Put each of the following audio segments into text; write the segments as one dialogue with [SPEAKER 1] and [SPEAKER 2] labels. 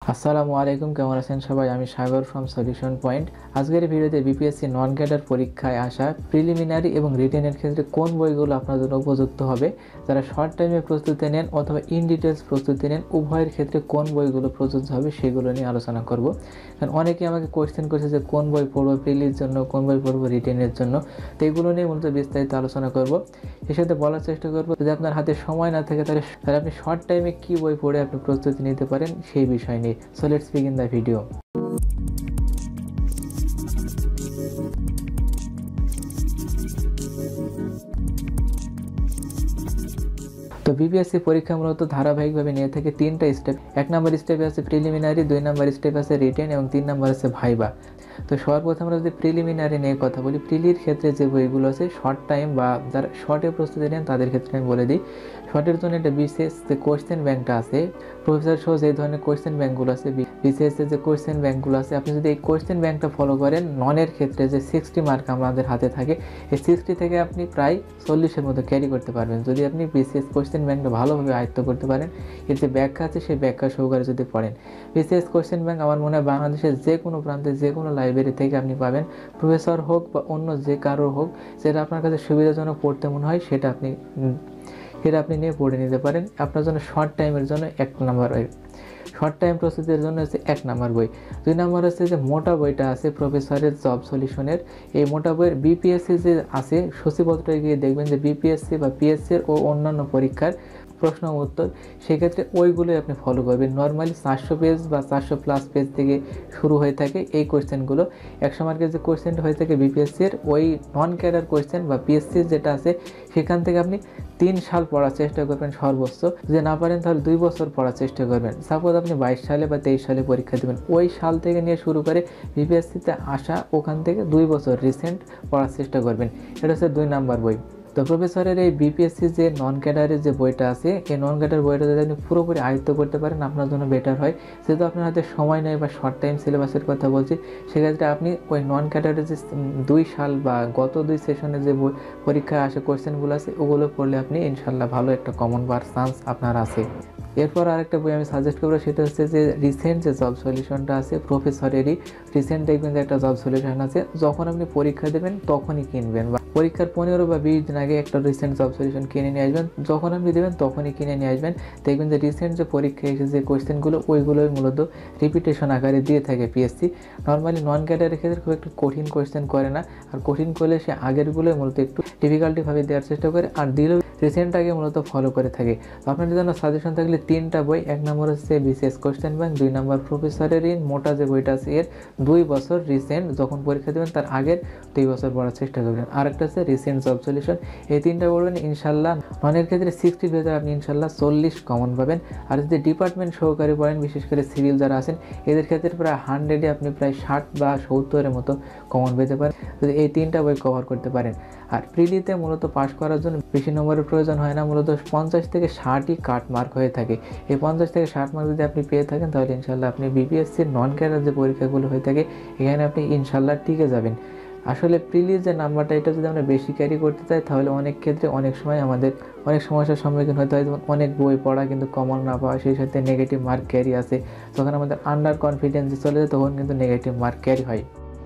[SPEAKER 1] আসসালামু আলাইকুম, কেমন আছেন সবাই? আমি সাগর ফ্রম সলিউশন পয়েন্ট। আজকের এই ভিডিওতে বিপিএসসি নন ক্যাডার পরীক্ষায় আসা প্রিলিমিনারি এবং রিটেনের ক্ষেত্রে কোন বইগুলো আপনার জন্য উপযুক্ত হবে, যারা শর্ট টাইমে প্রস্তুতি নেন অথবা ইন ডিটেলস প্রস্তুতি নেন, উভয়ের ক্ষেত্রে কোন বইগুলো প্রযোজ্য হবে সেগুলো নিয়ে আলোচনা করব। কারণ অনেকে আমাকে কোয়েশ্চেন করছে যে কোন বই পড়বো প্রিলির জন্য, কোন বই পড়বো রিটেনের জন্য। তো এগুলো নিয়ে মূলত বিস্তারিত আলোচনা করব। এর সাথে বলার চেষ্টা করব যদি আপনার হাতে সময় না থাকে তাহলে আপনি শর্ট টাইমে কী বই পড়ে আপনি প্রস্তুতি নিতে পারেন সেই বিষয় নিয়ে। So let's begin the video. তো বিপিএসসি পরীক্ষা মূলত ধারাবাহিকভাবে নিয়ে থাকে তিনটা স্টেপ। 1 নম্বর স্টেপে আছে প্রিলিমিনারি, 2 নম্বর স্টেপে আছে রিটেন এবং 3 নম্বর আছে ভাইবা। তো সর্বপ্রথম আমরা যদি প্রিলিমিনারি নিয়ে কথা বলি, প্রিলির ক্ষেত্রে যে বইগুলো আছে শর্ট টাইম বা যারা শর্টে প্রস্তুতি নেন তাদের ক্ষেত্রে আমি বলে দিই। শর্টের জন্য একটা বিশেষ যে কোয়েশ্চেন ব্যাংকটা আছে, প্রফেসর সহ যে ধরনের কোয়েশ্চেন ব্যাংকগুলো আছে, বিসিএসের যে কোয়েশ্চেন ব্যাংকগুলো আছে, আপনি যদি এই কোয়েশ্চেন ব্যাংকটা ফলো করেন, ননের ক্ষেত্রে যে 60 মার্ক আমাদের হাতে থাকে, এই 60 থেকে আপনি প্রায় 40-এর মতো ক্যারি করতে পারবেন যদি আপনি বিসিএস কোয়েশ্চেন ব্যাংকটা ভালোভাবে আয়ত্ত করতে পারেন। এর যে ব্যাখ্যা আছে সেই ব্যাখ্যা সহকারে যদি পড়েন। বিসিএস কোয়েশ্চেন ব্যাংক আমার মনে হয় বাংলাদেশের যে কোনো প্রান্তে যে কোনো লাইব্রেরি থেকে আপনি পাবেন। প্রফেসর হোক বা অন্য যে কারো হোক, যেটা আপনার কাছে সুবিধাজনক পড়তে মনে হয় সেটা আপনি নিয়ে পড়ে নিতে পারেন। আপনার জন্য শর্ট টাইমের জন্য 1 নম্বর বই, শর্ট টাইম প্রস্তুতির জন্য হচ্ছে 1 নম্বর বই। 2 নম্বর হচ্ছে যে মোটা বইটা আছে প্রফেসরের জব সলিউশনের। এই মোটা বইয়ের বিপিএসসি যে আছে সূচিপত্রে গিয়ে দেখবেন যে বিপিএসসি বা পিএসসির ও অন্যান্য পরীক্ষার প্রশ্ন উত্তর, সেক্ষেত্রে ওইগুলোই আপনি ফলো করবেন। নর্মালি 400 পেজ বা 400+ পেজ থেকে শুরু হয়ে থাকে এই কোয়েশ্চেনগুলো। 100 মার্কের যে কোয়েশ্চেনটা হয়ে থাকে বিপিএসসির, ওই নন ক্যাডার কোয়েশ্চেন বা পিএসসি যেটা আছে সেখান থেকে আপনি 3 সাল পড়ার চেষ্টা করবেন সর্বোচ্চ। যদি না পারেন তাহলে 2 বছর পড়ার চেষ্টা করবেন। সাপোজ আপনি 22 সালে বা 23 সালে পরীক্ষা দেবেন, ওই সাল থেকে নিয়ে শুরু করে বিপিএসসিতে আসা ওখান থেকে 2 বছর রিসেন্ট পড়ার চেষ্টা করবেন। এটা হচ্ছে 2 নম্বর বই। তো প্রফেসরের এই বিপিএসসি যে নন ক্যাডারের যে বইটা আছে, এই নন ক্যাডার বইটা যদি আপনি পুরোপুরি আয়ত্ত করতে পারেন আপনার জন্য বেটার হয়। যেহেতু আপনার হাতে সময় নেই বা শর্ট টাইম সিলেবাসের কথা বলছি, সেক্ষেত্রে আপনি ওই নন ক্যাডারের যে 2 সাল বা গত 2 সেশনে যে পরীক্ষায় আসে কোয়েশ্চেনগুলো আছে ওগুলো পড়লে আপনি ইনশাল্লাহ ভালো একটা কমন পাওয়ার চান্স আপনার আছে। এরপর আরেকটা বই আমি সাজেস্ট করবো, সেটা হচ্ছে যে রিসেন্ট যে জব সলিউশনটা আছে প্রফেসরেরই। রিসেন্ট দেখবেন যে একটা জব সলিউশন আছে, যখন আপনি পরীক্ষা দেবেন তখনই কিনবেন বা পরীক্ষার 15 বা 20 দিন আগে একটা রিসেন্ট জব সলিউশন কিনে নিয়ে আসবেন। যখন আপনি দেবেন তখনই কিনে নিয়ে আসবেন। দেখবেন যে রিসেন্ট যে পরীক্ষায় এসে যে কোয়েশ্চেনগুলো ওইগুলোই মূলত রিপিটেশন আকারে দিয়ে থাকে পিএসসি। নর্মালি নন ক্যাডারের ক্ষেত্রে খুব একটু কঠিন কোয়েশ্চেন করে না, আর কঠিন করলে সে আগেরগুলোই মূলত একটু ডিফিকাল্টিভাবে দেওয়ার চেষ্টা করে, আর দিলেও রিসেন্টটাকে মূলত ফলো করে থাকে। তো আপনাদের জন্য সাজেশন থাকলে 3টা বই। 1 নম্বর হচ্ছে বিসিএস কোয়েশ্চেন ব্যাংক, 2 নম্বর প্রফেসরের মোটা যে বইটা আছে এর 2 বছর রিসেন্ট যখন পরীক্ষা দেবেন তার আগের 2 বছর পড়ার চেষ্টা করবেন। আরেকটা হচ্ছে রিসেন্ট জব সলিউশন। এই 3টা পড়বেন ইনশাল্লাহ। ননের ক্ষেত্রে 60 ভেতরে আপনি ইনশাল্লাহ 40 কমন পাবেন। আর যদি ডিপার্টমেন্ট সহকারে পড়েন, বিশেষ করে সিভিল যারা আছেন, এদের ক্ষেত্রে প্রায় 100-এ আপনি প্রায় 60 বা 70-এর মতো কমন পেতে পারেন যদি এই 3টা বই কভার করতে পারেন। আর প্রিলিতে মূলত পাস করার জন্য বেশি নম্বরের প্রয়োজন হয় না, মূলত 50 থেকে 60ই কাট মার্ক হয়ে থাকে। এই 50 থেকে 60 মার্ক যদি আপনি পেয়ে থাকেন তাহলে ইনশাল্লাহ আপনি বিপিএসসির নন ক্যাডার যে পরীক্ষাগুলো হয়ে থাকে এখানে আপনি ইনশাল্লাহ টিকে যাবেন। আসলে প্রিলির যে নাম্বারটা, এটা যদি আমরা বেশি ক্যারি করতে চাই তাহলে অনেক ক্ষেত্রে অনেক সময় আমাদের অনেক সমস্যার সম্মুখীন হতে হয়। যেমন অনেক বই পড়া কিন্তু কমন না পাওয়া, সেই সাথে নেগেটিভ মার্ক ক্যারি আছে। যখন আমাদের আন্ডার কনফিডেন্সে চলে যায় তখন কিন্তু নেগেটিভ মার্ক ক্যারি হয়।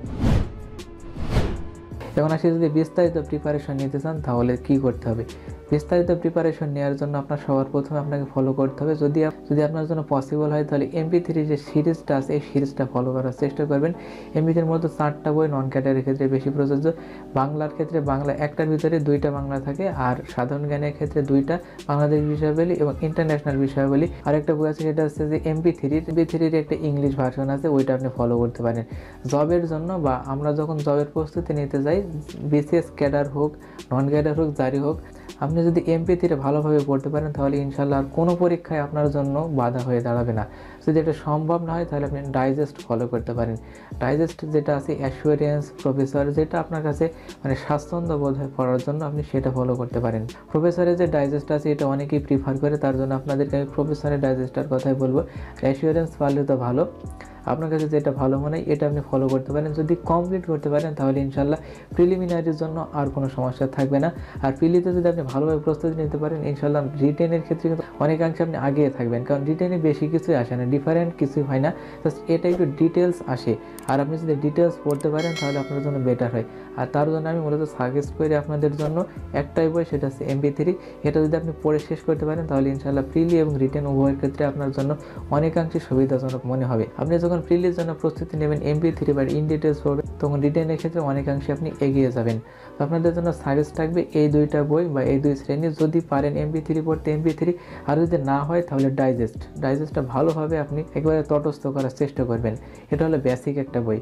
[SPEAKER 1] এখন আসি যদি বিস্তারিত প্রিপারেশন নিতে চান তাহলে কি করতে হবে। বিস্তারিত প্রিপারেশন নেওয়ার জন্য আপনার সবার প্রথমে আপনাকে ফলো করতে হবে, যদি আপনার জন্য পসিবল হয় তাহলে MP3 যে সিরিজটা আছে এই সিরিজটা ফলো করার চেষ্টা করবেন। MP3-র মধ্যে 4টা বই নন ক্যাডারের ক্ষেত্রে বেশি প্রযোজ্য। বাংলার ক্ষেত্রে বাংলা একটার ভিতরে 2টা বাংলা থাকে, আর সাধারণ জ্ঞানের ক্ষেত্রে 2টা, বাংলাদেশ বিষয়াবলী এবং ইন্টারন্যাশনাল বিষয়াবলী। আরেকটা বই আছে সেটা হচ্ছে যে MP3-র একটা ইংলিশ ভার্সন আছে, ওইটা আপনি ফলো করতে পারেন। জবের জন্য বা আমরা যখন জবের প্রস্তুতি নিতে যাই, বিসিএস ক্যাডার হোক নন ক্যাডার হোক যারই হোক, আপনি যদি MP3 ভালোভাবে পড়তে পারেন তাহলে ইনশাল্লাহ আর কোনো পরীক্ষায় আপনার জন্য বাধা হয়ে দাঁড়াবে না। যদি এটা সম্ভব না হয় তাহলে আপনি ডাইজেস্ট ফলো করতে পারেন। ডাইজেস্ট যেটা আছে অ্যাসুরেন্স প্রফেসর, যেটা আপনার কাছে মানে স্বাচ্ছন্দ্য বোধ হয় পড়ার জন্য আপনি সেটা ফলো করতে পারেন। প্রফেসরের যে ডাইজেস্ট আছে এটা অনেকেই প্রিফার করে, তার জন্য আপনাদেরকে আমি প্রফেসরের ডাইজেস্টার কথাই বলবো। অ্যাসুরেন্স পারলে তো ভালো। আপনার কাছে যেটা ভালো মনে হয় এটা আপনি ফলো করতে পারেন। যদি কমপ্লিট করতে পারেন তাহলে ইনশাল্লাহ প্রিলিমিনারির জন্য আর কোনো সমস্যা থাকবে না। আর প্রিলিতে যদি আপনি ভালোভাবে প্রস্তুতি নিতে পারেন ইনশাল্লাহ রিটেনের ক্ষেত্রে কিন্তু অনেকাংশে আপনি আগিয়ে থাকবেন, কারণ রিটেনে বেশি কিছুই আসে না, ডিফারেন্ট কিছুই হয় না, জাস্ট এটা একটু ডিটেলস আসে। আর আপনি যদি ডিটেলস পড়তে পারেন তাহলে আপনার জন্য বেটার হয়। আর তার জন্য আমি মূলত সাজেস্ট করি আপনাদের জন্য একটাই বই, সেটা হচ্ছে MP3। এটা যদি আপনি পড়ে শেষ করতে পারেন তাহলে ইনশাল্লাহ প্রিলি এবং রিটেন উভয়ের ক্ষেত্রে আপনার জন্য অনেকাংশে সুবিধাজনক মনে হবে। আপনি যখন প্রিলির জন্য প্রস্তুতি নেবেন MP3 বা ইন ডিটেলস পড়বেন, তখন রিটেনের ক্ষেত্রে অনেকাংশে আপনি এগিয়ে যাবেন। তো আপনাদের জন্য সাজেস্ট থাকবে এই দুইটা বই বা এই দুই শ্রেণী, যদি পারেন MP3 পড়তে MP3, আর যদি না হয় তাহলে ডাইজেস্টটা ভালোভাবে আপনি একেবারে তটস্থ করার চেষ্টা করবেন। এটা হলো বেসিক একটা বই।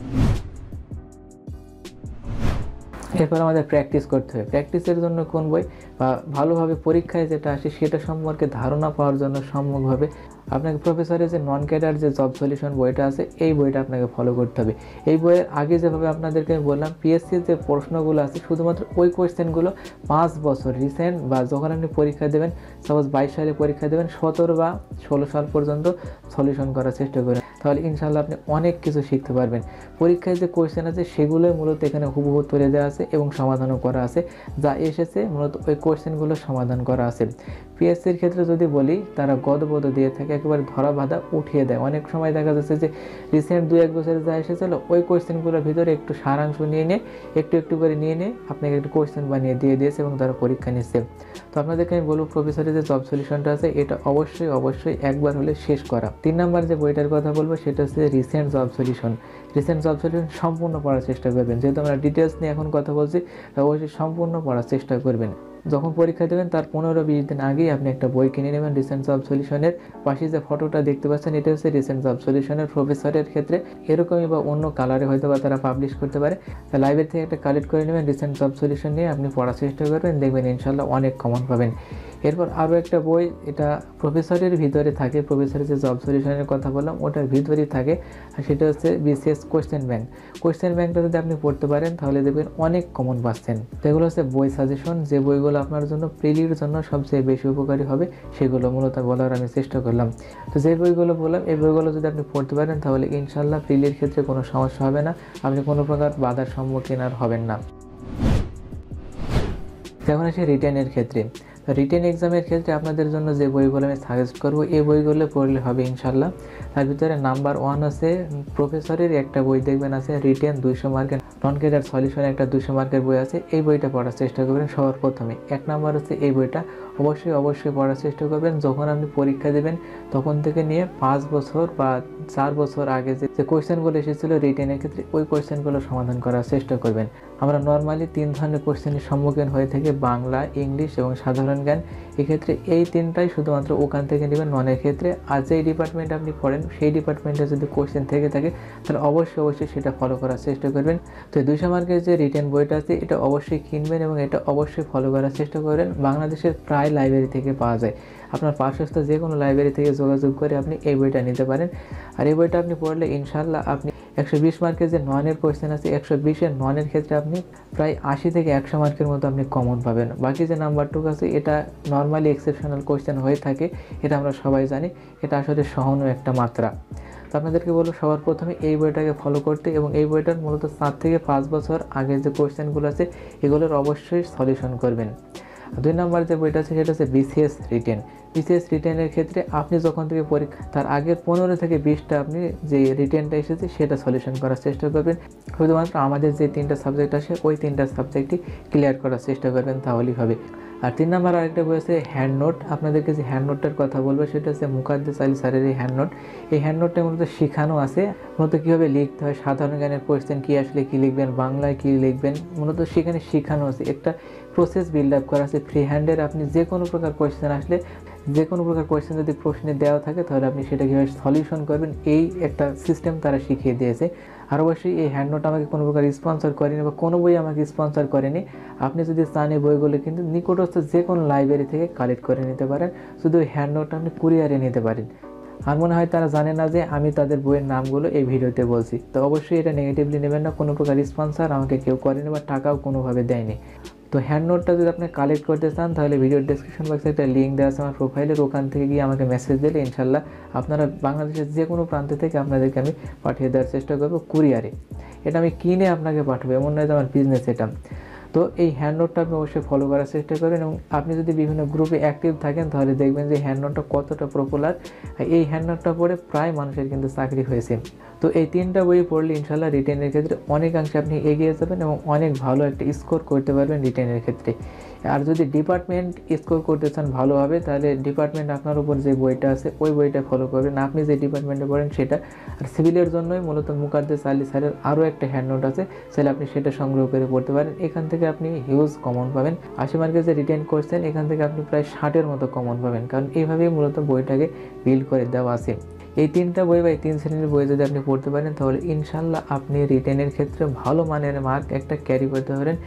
[SPEAKER 1] এরপর আমাদের প্র্যাকটিস করতে হবে। প্র্যাকটিসের জন্য কোন বই বা ভালোভাবে পরীক্ষায় যেটা আসে সেটা সম্পর্কে ধারণা পাওয়ার জন্য সম্যকভাবে আপনাকে প্রফেসরের যে নন ক্যাডার যে জব সলিউশন বইটা আছে এই বইটা আপনাকে ফলো করতে হবে। এই বইয়ের আগে যেভাবে আপনাদেরকে আমি বললাম পিএসসির যে প্রশ্নগুলো আছে শুধুমাত্র ওই কোয়েশ্চেনগুলো 5 বছর রিসেন্ট বা যখন আপনি পরীক্ষা দেবেন, সাপোজ 22 সালে পরীক্ষা দেবেন, 17 বা 16 সাল পর্যন্ত সলিউশন করার চেষ্টা করেন, তাহলে ইনশাল্লাহ আপনি অনেক কিছু শিখতে পারবেন। পরীক্ষায় যে কোয়েশ্চেন আছে সেগুলোই মূলত এখানে হুবহু তুলে দেওয়া আছে এবং সমাধানও করা আছে, যা এসেছে মূলত ওই কোয়েশ্চেনগুলো সমাধান করা আছে। পিএসসির ক্ষেত্রে যদি বলি, তারা গদবদ দিয়ে থাকে, একেবারে ধরা বাঁধা উঠিয়ে দেয়। অনেক সময় দেখা যাচ্ছে যে রিসেন্ট 2-1 বছরে যা এসেছিল ওই কোয়েশ্চেনগুলোর ভিতরে একটু সারাংশ নিয়ে একটু করে নিয়ে আপনাকে একটু কোয়েশ্চেন বানিয়ে দিয়ে দিয়েছে এবং তারা পরীক্ষা নিচ্ছে। তো আপনাদেরকে আমি বলবো প্রফেসরের যে জব সলিউশনটা আছে এটা অবশ্যই একবার হলে শেষ করা। 3 নাম্বার যে বইটার কথা বলবো সেটা হচ্ছে রিসেন্ট জব সলিউশন সম্পূর্ণ পড়ার চেষ্টা করবেন। যেহেতু আমরা ডিটেলস নিয়ে এখন কথা বলছি, অবশ্যই সম্পূর্ণ পড়ার চেষ্টা করবেন। যখন পরীক্ষা দেবেন তার 15-20 দিন আগেই আপনি একটা বই কিনে নেবেন রিসেন্ট জব সলিউশনের। পাশে যে ফটোটা দেখতে পাচ্ছেন এটা হচ্ছে রিসেন্ট জব সলিউশনের। প্রফেসরের ক্ষেত্রে এরকমই বা অন্য কালারে হয়তো বা তারা পাবলিশ করতে পারে। তা লাইব্রেরি থেকে একটা কালেক্ট করে নেবেন রিসেন্ট জব সলিউশন নিয়ে আপনি পড়ার চেষ্টা করবেন, দেখবেন ইনশাল্লাহ অনেক কমন পাবেন। এরপর আরও একটা বই, এটা প্রফেসরের ভিতরে থাকে, প্রফেসরের যে জব সলিউশনের কথা বললাম ওটার ভিতরেই থাকে, আর সেটা হচ্ছে BCS কোয়েশ্চেন ব্যাংকটা যদি আপনি পড়তে পারেন তাহলে দেখবেন অনেক কমন পাচ্ছেন। তো এগুলো হচ্ছে বই সাজেশন, যে বইগুলো আপনার জন্য প্রিলির জন্য সবচেয়ে বেশি উপকারী হবে সেগুলো মূলত বলার আমি চেষ্টা করলাম। তো যে বইগুলো বললাম এই বইগুলো যদি আপনি পড়তে পারেন তাহলে ইনশাল্লাহ প্রিলির ক্ষেত্রে কোনো সমস্যা হবে না, আপনি কোনো প্রকার বাধার সম্মুখীন আর হবেন না। এখন আসে রিটেনের ক্ষেত্রে। রিটেন এক্সামের ক্ষেত্রে আপনাদের জন্য যে বইগুলো আমি সাজেস্ট করবো এই বইগুলো পড়লে হবে ইনশাল্লাহ। তার ভিতরে নাম্বার 1 আছে প্রফেসরের একটা বই দেখবেন আছে রিটেন 200 মার্কের, নন ক্যাডার সলিউশন একটা 200 মার্কের বই আছে, এই বইটা পড়ার চেষ্টা করবেন সবার প্রথমে। 1 নাম্বার হচ্ছে এই বইটা অবশ্যই পড়ার চেষ্টা করবেন। যখন আপনি পরীক্ষা দেবেন তখন থেকে নিয়ে 5 বছর বা 4 বছর আগে যে কোয়েশ্চেনগুলো এসেছিল রিটেনের ক্ষেত্রে ওই কোয়েশ্চেনগুলো সমাধান করার চেষ্টা করবেন। আমরা নর্মালি 3 ধরনের কোয়েশ্চেনের সম্মুখীন হয়ে থাকি, বাংলা, ইংলিশ এবং সাধারণ জ্ঞান। এক্ষেত্রে এই 3টাই শুধুমাত্র ওখান থেকে নেবেন ননের ক্ষেত্রে। আর যেই ডিপার্টমেন্ট আপনি পড়েন সেই ডিপার্টমেন্টে যদি কোয়েশ্চেন থেকে থাকে তাহলে অবশ্যই সেটা ফলো করার চেষ্টা করবেন। তো 200 মার্কের যে রিটেন বইটা আছে এটা অবশ্যই কিনবেন এবং এটা অবশ্যই ফলো করার চেষ্টা করবেন। বাংলাদেশের প্রায় লাইব্রেরি থেকে পাওয়া যায়, আপনার পার্শ্বস্থ যে কোনো লাইব্রেরি থেকে যোগাযোগ করে আপনি এই বইটা নিতে পারেন। আর এই বইটা আপনি পড়লে ইনশাল্লাহ আপনি 120 মার্কের যে ননের কোয়েশ্চেন আছে 120-এর ননের ক্ষেত্রে আপনি প্রায় 80 থেকে 100 মার্কের মতো আপনি কমন পাবেন। বাকি যে নাম্বারটুকু আছে এটা নর্মালি এক্সেপশনাল কোয়েশ্চেন হয়ে থাকে, এটা আমরা সবাই জানি, এটা আসলে সহনীয় একটা মাত্রা। তো আপনাদেরকে বলবো সবার প্রথমে এই বইটাকে ফলো করতে এবং এই বইটার মূলত 4 থেকে 5 বছর আগের যে কোয়েশ্চেনগুলো আছে এগুলোর অবশ্যই সলিউশন করবেন। 2 নম্বর যে বইটা আছে সেটা হচ্ছে BCS রিটেনের ক্ষেত্রে আপনি যখন থেকে পরীক্ষা তার আগের 15 থেকে 20টা আপনি যে রিটেনটা এসেছে সেটা সলিউশন করার চেষ্টা করবেন। শুধুমাত্র আমাদের যে 3টা সাবজেক্ট আছে ওই 3টা সাবজেক্টই ক্লিয়ার করার চেষ্টা করবেন, তাহলেই হবে। আর 3 নম্বর আরেকটা বই আছে হ্যান্ড নোট। আপনাদেরকে যে হ্যান্ড নোটটার কথা বলবো সেটা হচ্ছে মুকাদ্দেস আলী স্যারের এই হ্যান্ড নোট। এই হ্যান্ড নোটটা মূলত শেখানো আছে মূলত কীভাবে লিখতে হয়, সাধারণ জ্ঞানের কোয়েশ্চেন কী আসলে কী লিখবেন, বাংলায় কী লিখবেন, মূলত সেখানে শেখানো আছে, একটা প্রসেস বিল্ড আপ করা আছে ফ্রি হ্যান্ডের। আপনি যে কোনো প্রকার কোয়েশ্চেন আসলে, যে কোনো প্রকার কোয়েশ্চেন যদি প্রশ্নে দেওয়া থাকে তাহলে আপনি সেটা কীভাবে সলিউশন করবেন এই একটা সিস্টেম তারা শিখিয়ে দিয়েছে। আর অবশ্যই এই হ্যান্ড নোট আমাকে কোনো প্রকার স্পন্সর করেনি বা কোনো বই আমাকে স্পন্সর করেনি। আপনি যদি চান এই বইগুলো কিন্তু নিকটস্থ যে কোনো লাইব্রেরি থেকে কালেক্ট করে নিতে পারেন, শুধু ওই হ্যান্ড নোটটা আপনি কুরিয়ারে নিতে পারেন। আর মনে হয় তারা জানে না যে আমি তাদের বইয়ের নামগুলো এই ভিডিওতে বলছি। তো অবশ্যই এটা নেগেটিভলি নেবেন না, কোনো প্রকার স্পন্সর আমাকে কেউ করেনি বা টাকাও কোনোভাবে দেয়নি। তো হ্যান্ড নোটটা যদি আপনি কালেক্ট করতে চান তাহলে ভিডিওর ডেসক্রিপশন বক্সে একটা লিঙ্ক দেওয়া আছে আমার প্রোফাইলের, ওখান থেকে গিয়ে আমাকে মেসেজ দিলে ইনশাল্লাহ আপনারা বাংলাদেশের যে কোনো প্রান্ত থেকে আপনাদেরকে আমি পাঠিয়ে দেওয়ার চেষ্টা করবো কুরিয়ারে। এটা আমি কিনে আপনাকে পাঠাবো, এমন নয় যে আমার বিজনেস এটা। তো এই হ্যান্ড নোটটা আপনি অবশ্যই ফলো করার চেষ্টা করেন, এবং আপনি যদি বিভিন্ন গ্রুপে অ্যাক্টিভ থাকেন তাহলে দেখবেন যে হ্যান্ড নোটটা কতটা পপুলার। এই হ্যান্ড নোটটা পড়ে প্রায় মানুষের কিন্তু চাকরি হয়েছে। তো এই 3টা বই পড়লে ইনশাল্লাহ রিটেনের ক্ষেত্রে অনেকাংশে আপনি এগিয়ে যাবেন এবং অনেক ভালো একটা স্কোর করতে পারবেন রিটেনের ক্ষেত্রে। আর যদি ডিপার্টমেন্ট স্কোর করতে চান ভালোভাবে, তাহলে ডিপার্টমেন্ট আপনার উপর যে বইটা আছে ওই বইটা ফলো করবেন, আপনি যে ডিপার্টমেন্টে পড়েন সেটা। আর সিভিলের জন্যই মূলত মুকাদ্দেস আলী স্যারের আরও একটা হ্যান্ড নোট আছে, তাহলে আপনি সেটা সংগ্রহ করে পড়তে পারেন। এখান থেকে আপনি হিউজ কমন পাবেন। 80 মার্কের যে রিটেন করছেন এখান থেকে আপনি প্রায় 60-এর মতো কমন পাবেন, কারণ এইভাবেই মূলত বইটাকে বিল্ড করে দেওয়া আছে। এই 3টা বই বা এই 3 শ্রেণীর বই যদি আপনি পড়তে পারেন তাহলে ইনশাল্লাহ আপনি রিটেনের ক্ষেত্রে ভালো মানের মার্ক একটা ক্যারি করতে পারেন।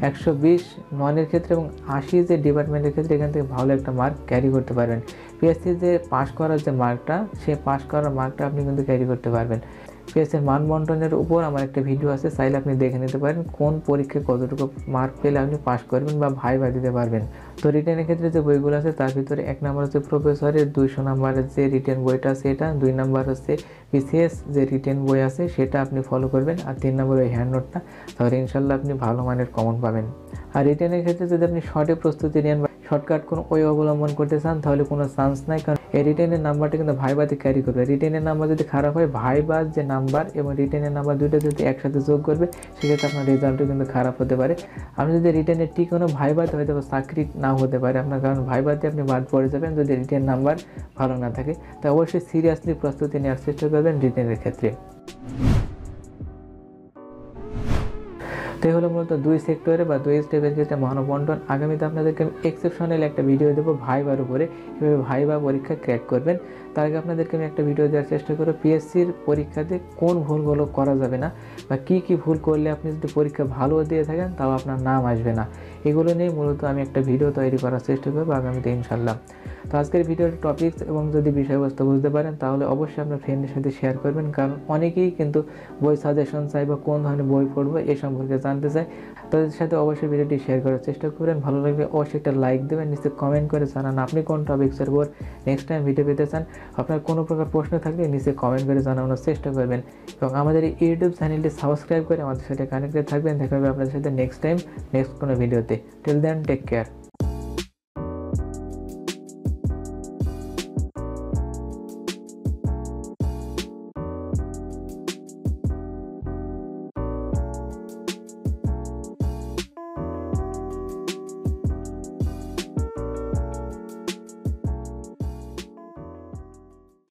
[SPEAKER 1] 120 ননের ক্ষেত্রে এবং 80 যে ডিপার্টমেন্টের ক্ষেত্রে এখান থেকে ভালো একটা মার্ক ক্যারি করতে পারবেন। পিএসসি যে পাস করার যে মার্কটা, সেই পাস করার মার্কটা আপনি কিন্তু ক্যারি করতে পারবেন। পিএসসির মান বন্টনের উপর আমার একটা ভিডিও আছে, চাইলে আপনি দেখে নিতে পারেন কোন পরীক্ষায় কতটুকু মার্ক পেলে আপনি পাস করবেন বা ভাইবা দিতে পারবেন। তো রিটেনের ক্ষেত্রে যে বইগুলো আছে তার ভিতরে 1 নম্বর হচ্ছে প্রফেসরের 200 নম্বরের যে রিটেন বইটা আছে এটা, 2 নম্বর হচ্ছে বিসিএস যে রিটেন বই আছে সেটা আপনি ফলো করবেন, আর 3 নম্বর ওই হ্যান্ড নোটটা, তাহলে ইনশাল্লাহ আপনি ভালো মানের কমন পাবেন। আর রিটেনের ক্ষেত্রে যদি আপনি শর্টে প্রস্তুতি নেন বা শর্টকাট কোনো ওয়ে অবলম্বন করতে চান তাহলে কোনো চান্স নাই, কারণ এই রিটেনের নাম্বারটা কিন্তু ভাইবাতে ক্যারি করবে। রিটেনের নাম্বার যদি খারাপ হয়, ভাইবার যে নাম্বার এবং রিটেনের নাম্বার দুইটা যদি একসাথে যোগ করবে সেক্ষেত্রে আপনার রেজাল্টও কিন্তু খারাপ হতে পারে। আপনি যদি রিটেনের ঠিক কোনো ভাইবাতে হয়তো চাকরি নাও হতে পারে আপনার, কারণ ভাইবাতে আপনি বাদ পড়ে যাবেন যদি রিটেন নাম্বার ভালো না থাকে। তাই অবশ্যই সিরিয়াসলি প্রস্তুতি নেওয়ার চেষ্টা করবেন রিটেনের ক্ষেত্রে। তো এই হলো মূলত 2 সেক্টরে বা 2 স্টেপের ক্ষেত্রে মানববন্টন। আগামীতে আপনাদেরকে আমি এক্সেপশনাল একটা ভিডিও দেবো ভাইবার উপরে, কীভাবে ভাইবা পরীক্ষা ক্র্যাক করবেন। তার আগে আপনাদেরকে আমি একটা ভিডিও দেওয়ার চেষ্টা করব পিএসসির পরীক্ষাতে কোন ভুলগুলো করা যাবে না বা কী ভুল করলে আপনি যদি পরীক্ষা ভালো দিয়ে থাকেন তাও আপনার নাম আসবে না। এগুলো নিয়ে মূলত আমি একটা ভিডিও তৈরি করার চেষ্টা করবো আগামীতে ইনশাল্লাহ। তো আজকের ভিডিওর টপিকস এবং যদি বিষয়বস্তু বুঝতে পারেন তাহলে অবশ্যই আপনার ফ্রেন্ডের সাথে শেয়ার করবেন, কারণ অনেকেই কিন্তু বই সাজেশন চাই বা কোন ধরনের বই পড়বো এ সম্পর্কে জানতে চাই। তাদের সাথে অবশ্যই ভিডিওটি শেয়ার করার চেষ্টা করবেন। ভালো লাগলে অবশ্যই একটা লাইক দেবেন, নিচে কমেন্ট করে জানান আপনি কোন টপিক্সের উপর নেক্সট টাইম ভিডিও পেতে চান। আপনার কোনো প্রকার প্রশ্ন থাকলে নিচে কমেন্ট করে জানানোর চেষ্টা করবেন, এবং আমাদের এই ইউটিউব চ্যানেলটি সাবস্ক্রাইব করে আমাদের সাথে কানেক্টেড থাকবেন। দেখা হবে আপনাদের সাথে নেক্সট টাইম নেক্সট কোনো ভিডিওতে। Till then take care.